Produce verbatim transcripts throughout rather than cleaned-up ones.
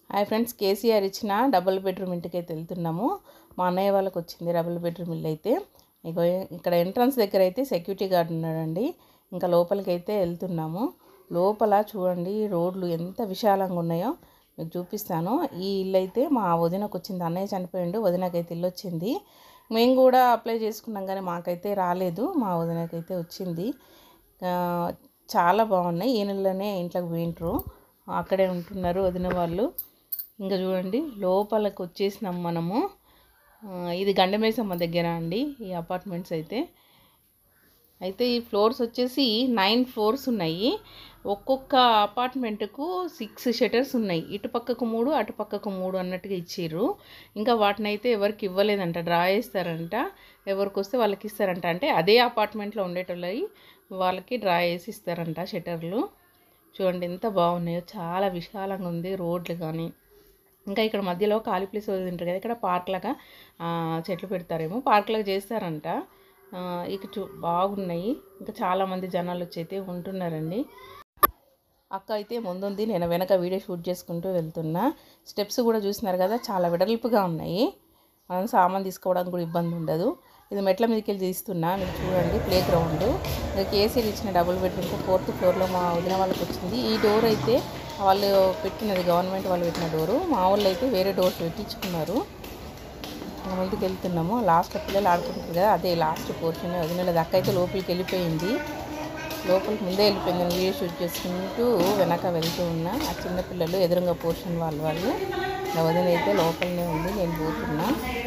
Hi friends, KCR ఇచ్చిన double bedroom ఇంటికి అయితే వెళ్తున్నాము. మా అన్నయ్య వాళ్ళకి వచ్చింది డబుల్ బెడ్రూమ్ ఇల్లు అయితే. ఇగో ఇక్కడ ఎంట్రన్స్ దగ్గర అయితే సెక్యూరిటీ గార్డ్ ఉన్నాడండి. ఇంకా లోపలికి అయితే వెళ్తున్నాము. లోపల చూడండి రోడ్లు ఎంత విశాలంగా ఉన్నాయో మీకు చూపిస్తాను. ఈ ఇల్లు అయితే మా వదినకు వచ్చింది. అన్నయ్య చనిపోయిండు, వదినకైతే ఇల్లు వచ్చింది. మేము కూడా అప్లై చేసుకున్నాం కానీ మాకైతే రాలేదు. మా వదినకైతే వచ్చింది. చాలా బాగున్నాయి. ఈ నెలలోనే ఇంట్లోకి పోయింటారు, అక్కడే ఉంటున్నారు వదిన వాళ్ళు. ఇంకా చూడండి లోపలికి వచ్చేసినాం మనము. ఇది గండమేసమ్మ దగ్గర అండి ఈ అపార్ట్మెంట్స్ అయితే. అయితే ఈ ఫ్లోర్స్ వచ్చేసి నైన్ ఫ్లోర్స్ ఉన్నాయి. ఒక్కొక్క అపార్ట్మెంట్కు సిక్స్ షటర్స్ ఉన్నాయి. ఇటు పక్కకు మూడు అటు పక్కకు మూడు అన్నట్టుగా ఇచ్చిర్రు. ఇంకా వాటిని అయితే ఎవరికి ఇవ్వలేదంట, డ్రా చేస్తారంట. ఎవరికి వస్తే వాళ్ళకి ఇస్తారంట. అంటే అదే అపార్ట్మెంట్లో ఉండేటోళ్ళవి వాళ్ళకి డ్రా చేసి ఇస్తారంట షటర్లు. చూడండి ఎంత బాగున్నాయో, చాలా విశాలంగా ఉంది రోడ్లు కానీ. ఇంకా ఇక్కడ మధ్యలో ఖాళీ ప్లేస్ వదిలింటారు కదా, ఇక్కడ పార్క్ లాగా చెట్లు పెడతారేమో, పార్క్ లాగా చేస్తారంట. ఇక చూ బాగున్నాయి. ఇంకా చాలామంది జనాలు వచ్చి అయితే ఉంటున్నారండి. అక్క అయితే ముందుంది, నేను వెనక వీడియో షూట్ చేసుకుంటూ వెళ్తున్నా. స్టెప్స్ కూడా చూస్తున్నారు కదా, చాలా వెడల్పుగా ఉన్నాయి. మనం సామాన్ తీసుకోవడానికి కూడా ఇబ్బంది ఉండదు. ఇది మెట్ల మీదకి వెళ్ళి తీస్తున్నా, మీరు చూడండి ప్లే గ్రౌండ్. ఇంకా కేసీఆర్ ఇచ్చిన డబుల్ బెడ్రూమ్కి ఫోర్త్ ఫ్లోర్లో మా వదిన వాళ్ళకి వచ్చింది. ఈ డోర్ అయితే వాళ్ళు పెట్టినది, గవర్నమెంట్ వాళ్ళు పెట్టిన డోరు. మా వాళ్ళు అయితే వేరే డోర్స్ పెట్టించుకున్నారు. ముందుకు వెళ్తున్నాము. లాస్ట్ పిల్లలు ఆడుకుంటారు కదా, అదే లాస్ట్ పోర్షన్. వదిన దక్క అయితే లోపలికి వెళ్ళిపోయింది. లోపలికి ముందే వెళ్ళిపోయింది. నేను వీడియో షూట్ చేసుకుంటూ వెనక వెళ్తూ ఉన్నా. ఆ చిన్నపిల్లలు ఎదురుగా పోర్షన్ వాళ్ళు వాళ్ళు వదిన అయితే లోపలనే ఉంది, నేను పోతున్నా.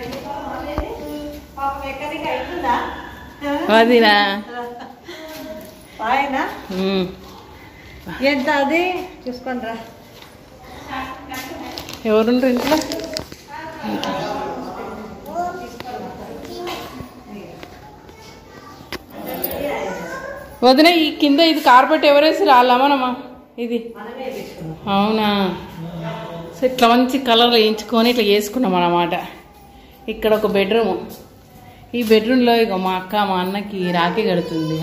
వదినా ఎంత అది చూసుకోండి రా. ఎవరుండ్రు ఇంట్లో? వదిన ఈ కింద ఇది కార్పెట్ ఎవరేసి రాళ్ళమనమ్మా? ఇది అవునా? సో ఇట్లా మంచి కలర్లో వేయించుకొని ఇట్లా వేసుకున్నాం అన్నమాట. ఇక్కడ ఒక బెడ్రూమ్. ఈ బెడ్రూమ్లో ఇక మా అక్క మా అన్నకి రాఖీ కడుతుంది.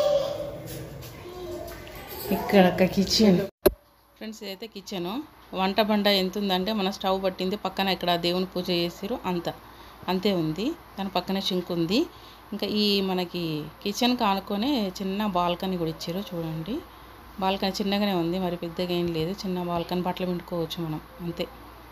ఇక్కడ ఒక కిచెన్ ఫ్రెండ్స్, ఇదైతే కిచెను. వంట బండ ఎంత ఉందంటే మన స్టవ్ పట్టింది, పక్కన ఇక్కడ దేవుని పూజ చేసారు, అంత అంతే ఉంది. దాని పక్కనే సింక్ ఉంది. ఇంకా ఈ మనకి కిచెన్ కానుకొని చిన్న బాల్కనీ కూడా ఇచ్చారు. చూడండి బాల్కనీ చిన్నగానే ఉంది, మరి పెద్దగా ఏం లేదు. చిన్న బాల్కనీ, బట్టలు పిండుకోవచ్చు మనం, అంతే.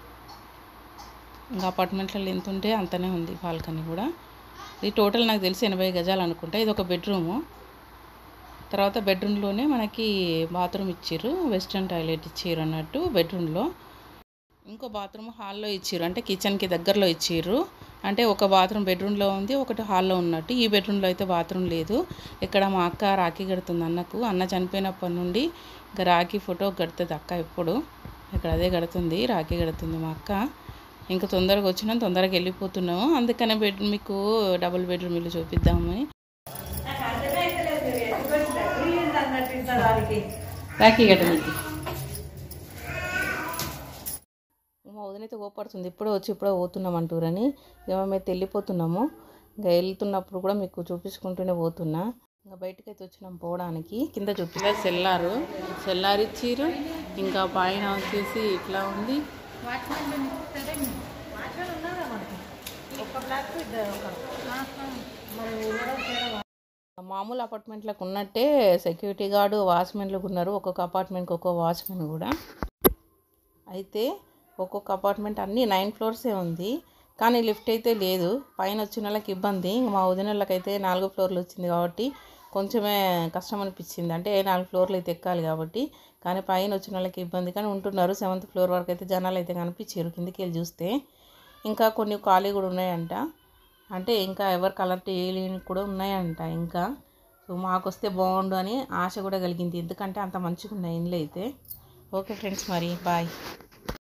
ఇంకా అపార్ట్మెంట్లలో ఎంత ఉంటే అంతనే ఉంది బాల్కనీ కూడా. ఇది టోటల్ నాకు తెలిసి ఎనభై గజాలు అనుకుంటా. ఇది ఒక బెడ్రూము. తర్వాత బెడ్రూమ్లోనే మనకి బాత్రూమ్ ఇచ్చారు, వెస్ట్రన్ టాయిలెట్ ఇచ్చారు అన్నట్టు బెడ్రూమ్లో. ఇంకో బాత్రూమ్ హాల్లో ఇచ్చారు, అంటే కిచెన్కి దగ్గరలో ఇచ్చారు. అంటే ఒక బాత్రూమ్ బెడ్రూమ్లో ఉంది, ఒకటి హాల్లో ఉన్నట్టు. ఈ బెడ్రూమ్లో అయితే బాత్రూమ్ లేదు. ఇక్కడ మా అక్క రాఖీ కడుతుంది అన్నకు. అన్న చనిపోయినప్పటి నుండి ఇంకా రాఖీ ఫోటో కడుతుంది అక్క ఎప్పుడు. ఇక్కడ అదే కడుతుంది, రాఖీ కడుతుంది మా అక్క. ఇంకా తొందరగా వచ్చినాం, తొందరగా వెళ్ళిపోతున్నాము. అందుకనే బెడ్ మీకు డబుల్ బెడ్రూమ్ ఇల్లు చూపిద్దామని. రాఖీ కట్టడానికి మా వదినైతే కోపడుతుంది, ఇప్పుడే వచ్చి ఇప్పుడే పోతున్నాం అంటూరని. ఏమో మేము వెళ్ళిపోతున్నాము. ఇంకా వెళ్తున్నప్పుడు కూడా మీకు చూపించుకుంటూనే పోతున్నా. ఇంకా బయటకైతే వచ్చినాం పోవడానికి. కింద చూపిస్తారు సెల్లారు, సెల్లారు ఇచ్చిర్రు. ఇంకా పైన వచ్చేసి ఇట్లా ఉంది. మామూలు అపార్ట్మెంట్లకు ఉన్నట్టే సెక్యూరిటీ గార్డు, వాచ్మెన్లకు ఉన్నారు. ఒక్కొక్క అపార్ట్మెంట్కి ఒక్కొక్క వాచ్మెన్ కూడా. అయితే ఒక్కొక్క అపార్ట్మెంట్ అన్నీ నైన్ ఫ్లోర్సే ఉంది, కానీ లిఫ్ట్ అయితే లేదు. పైన వచ్చిన వాళ్ళకి ఇబ్బంది. మా వదిన వాళ్ళకైతే నాలుగు ఫ్లోర్లు వచ్చింది కాబట్టి కొంచెమే కష్టం అనిపించింది. అంటే నాలుగు ఫ్లోర్లు అయితే ఎక్కాలి కాబట్టి. కానీ పైన వచ్చిన వాళ్ళకి ఇబ్బంది, కానీ ఉంటున్నారు. సెవెంత్ ఫ్లోర్ వరకు అయితే జనాలు అయితే కనిపించారు కిందికి వెళ్ళి చూస్తే. ఇంకా కొన్ని ఖాళీ కూడా ఉన్నాయంట, అంటే ఇంకా ఎవరు కలెక్ట్ చేయలేని కూడా ఉన్నాయంట. ఇంకా సో మాకు వస్తే బాగుండు అని ఆశ కూడా కలిగింది, ఎందుకంటే అంత మంచిగా ఉన్నాయి ఇండ్లు అయితే. ఓకే ఫ్రెండ్స్, మరి బాయ్.